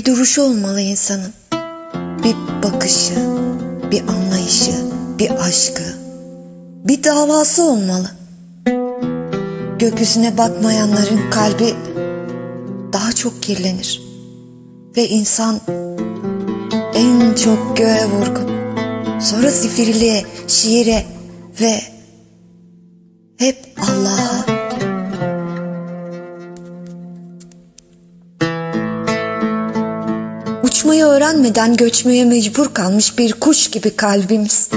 duruşu olmalı insanın. Bir bakışı, bir anlayışı, bir aşkı, bir davası olmalı. Gökyüzüne bakmayanların kalbi daha çok kirlenir. Ve insan en çok göğe vurgun, sonra zifirliğe, şiire ve hep Allah'a. Uçmayı öğrenmeden göçmeye mecbur kalmış bir kuş gibi kalbimiz.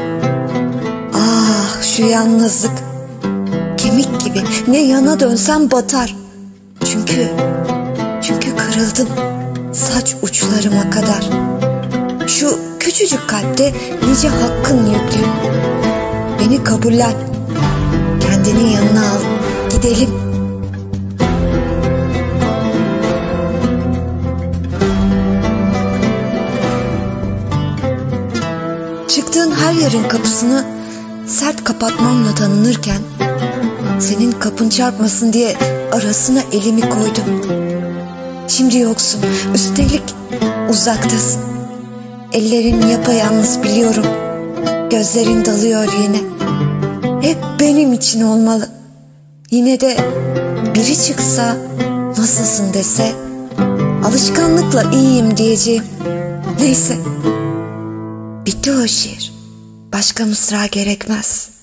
Ah, şu yalnızlık, kemik gibi ne yana dönsem batar. Çünkü kırıldım saç uçlarıma kadar. Şu küçücük kalpte nice hakkın yüklü. Beni kabullen, kendini yanına al, gidelim. Çıktığın her yerin kapısını sert kapatmamla tanınırken, senin kapın çarpmasın diye arasına elimi koydum. Şimdi yoksun, üstelik uzaktasın. Ellerin yapayalnız biliyorum. Gözlerin dalıyor yine. Hep benim için olmalı. Yine de biri çıksa, nasılsın dese, alışkanlıkla iyiyim diyeceğim. Neyse, bitti o şiir. Başka mısra gerekmez.